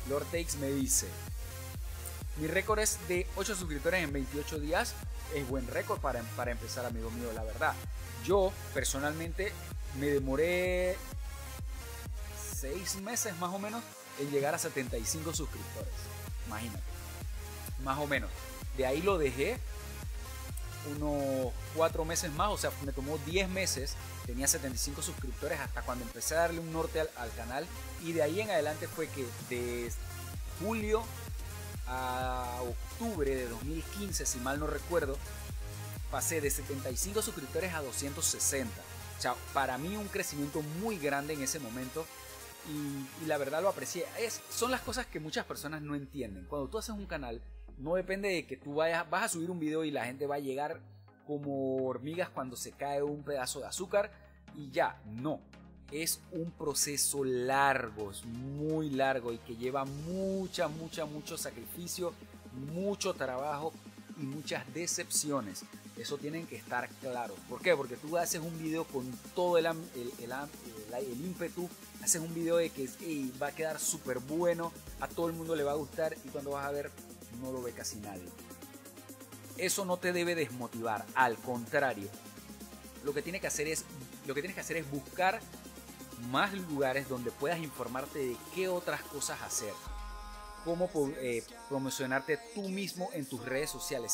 Lord Takes me dice: mi récord es de 8 suscriptores en 28 días. Es buen récord para empezar, amigo mío, la verdad. Yo personalmente me demoré 6 meses más o menos en llegar a 75 suscriptores. Imagínate, más o menos. De ahí lo dejé unos 4 meses más, o sea, me tomó 10 meses. Tenía 75 suscriptores hasta cuando empecé a darle un norte al canal. Y de ahí en adelante fue que de julio a octubre de 2015, si mal no recuerdo, pasé de 75 suscriptores a 260. O sea, para mí un crecimiento muy grande en ese momento. Y la verdad lo aprecié. Son las cosas que muchas personas no entienden. Cuando tú haces un canal, no depende de que tú vas a subir un video y la gente va a llegar como hormigas cuando se cae un pedazo de azúcar y ya. No, es un proceso largo, es muy largo y que lleva mucho sacrificio, mucho trabajo y muchas decepciones. Eso tienen que estar claros. ¿Por qué? Porque tú haces un video con todo el ímpetu, haces un video de que va a quedar súper bueno, a todo el mundo le va a gustar, y cuando vas a ver no lo ve casi nadie. Eso no te debe desmotivar, al contrario. Lo que tienes que hacer es buscar más lugares donde puedas informarte de qué otras cosas hacer, cómo promocionarte tú mismo en tus redes sociales.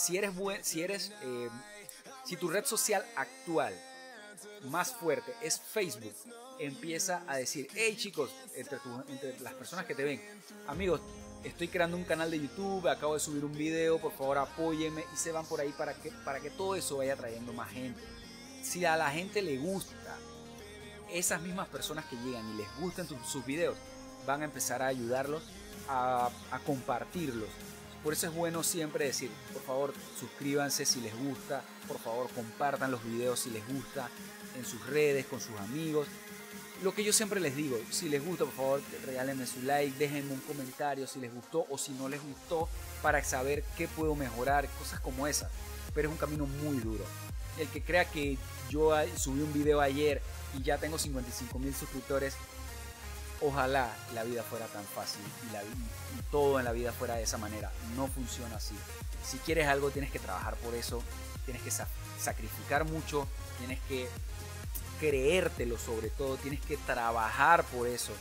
Si tu red social actual más fuerte es Facebook, empieza a decir: hey chicos, entre las personas que te ven, amigos, estoy creando un canal de YouTube, acabo de subir un video, por favor apóyenme, y se van por ahí para que todo eso vaya trayendo más gente. Si a la gente le gusta, esas mismas personas que llegan y les gustan sus videos, van a empezar a ayudarlos a compartirlos. Por eso es bueno siempre decir: por favor suscríbanse si les gusta, por favor compartan los videos si les gusta, en sus redes, con sus amigos. Lo que yo siempre les digo: si les gusta, por favor regálenme su like, déjenme un comentario si les gustó o si no les gustó, para saber qué puedo mejorar, cosas como esas. Pero es un camino muy duro. El que crea que yo subí un video ayer y ya tengo 55,000 suscriptores, ojalá la vida fuera tan fácil y todo en la vida fuera de esa manera. No funciona así. Si quieres algo, tienes que trabajar por eso, tienes que sacrificar mucho, tienes que creértelo, sobre todo tienes que trabajar por eso.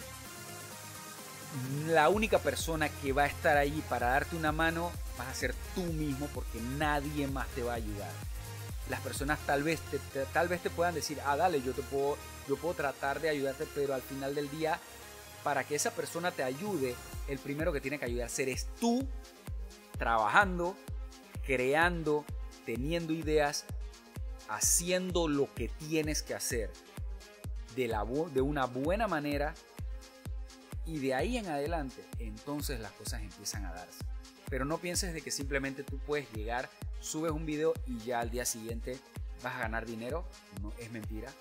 La única persona que va a estar allí para darte una mano vas a ser tú mismo, porque nadie más te va a ayudar. Las personas tal vez te puedan decir: dale, yo puedo tratar de ayudarte, pero al final del día, para que esa persona te ayude, el primero que tiene que ayudarse eres tú, trabajando, creando, teniendo ideas, haciendo lo que tienes que hacer de una buena manera, y de ahí en adelante entonces las cosas empiezan a darse. Pero no pienses de que simplemente tú puedes llegar, subes un video y ya al día siguiente vas a ganar dinero. No, es mentira.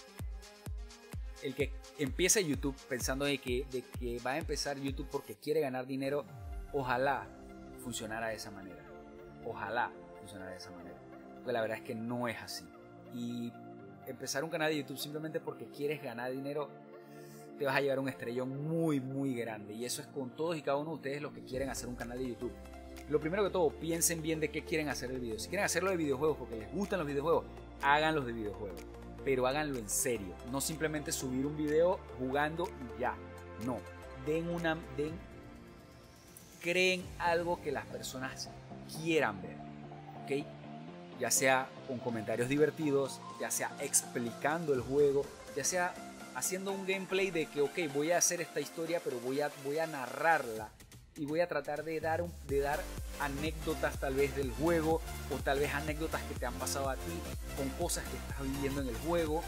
El que empiece YouTube pensando de que va a empezar YouTube porque quiere ganar dinero, ojalá funcionara de esa manera. Ojalá funcionara de esa manera. Porque la verdad es que no es así. Y empezar un canal de YouTube simplemente porque quieres ganar dinero, te vas a llevar un estrellón muy grande. Y eso es con todos y cada uno de ustedes los que quieren hacer un canal de YouTube. Lo primero que todo, piensen bien de qué quieren hacer el video. Si quieren hacerlo de videojuegos porque les gustan los videojuegos, háganlos de videojuegos, pero háganlo en serio. No simplemente subir un video jugando y ya. No, creen algo que las personas quieran ver, ¿ok? Ya sea con comentarios divertidos, ya sea explicando el juego, ya sea haciendo un gameplay de que, ok, voy a hacer esta historia, pero voy a narrarla y voy a tratar de dar anécdotas tal vez del juego, o tal vez anécdotas que te han pasado a ti con cosas que estás viviendo en el juego.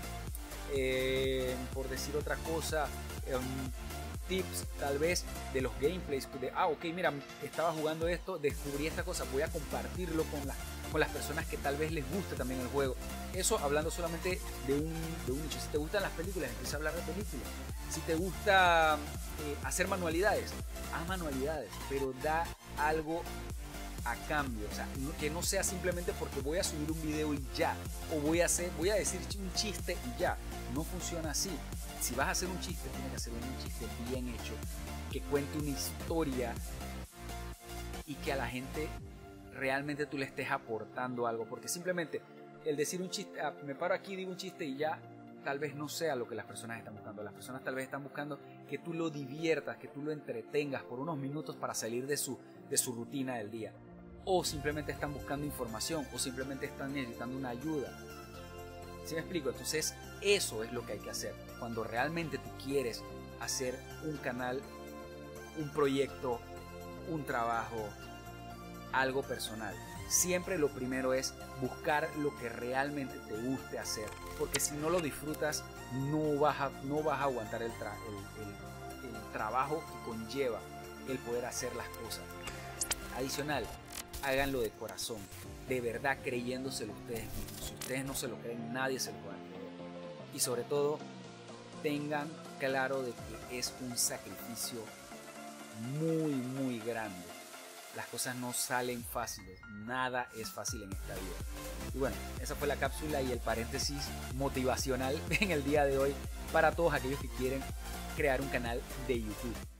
Por decir otra cosa, tips tal vez de los gameplays de, ok, mira, estaba jugando esto, descubrí esta cosa, voy a compartirlo con las personas que tal vez les guste también el juego. Eso hablando solamente de un nicho. Si te gustan las películas, empieza a hablar de películas. Si te gusta hacer manualidades, haz manualidades, pero da algo a cambio. O sea, que no sea simplemente porque voy a subir un video y ya, o voy a decir un chiste y ya. No funciona así. si vas a hacer un chiste, tienes que hacer un chiste bien hecho, que cuente una historia y que a la gente realmente tú le estés aportando algo, porque simplemente el decir un chiste, me paro aquí, digo un chiste y ya, tal vez no sea lo que las personas están buscando. Las personas tal vez están buscando que tú lo diviertas, que tú lo entretengas por unos minutos para salir de su rutina del día, o simplemente están buscando información, o simplemente están necesitando una ayuda. ¿Sí me explico? Entonces eso es lo que hay que hacer cuando realmente tú quieres hacer un canal, un proyecto, un trabajo, algo personal. Siempre lo primero es buscar lo que realmente te guste hacer, porque si no lo disfrutas no vas a aguantar el trabajo que conlleva el poder hacer las cosas. Adicional, háganlo de corazón, de verdad, creyéndoselo ustedes mismos. Si ustedes no se lo creen, nadie se lo va a creer. Y sobre todo, tengan claro de que es un sacrificio muy, muy grande. Las cosas no salen fáciles, nada es fácil en esta vida. Y bueno, esa fue la cápsula y el paréntesis motivacional en el día de hoy para todos aquellos que quieren crear un canal de YouTube.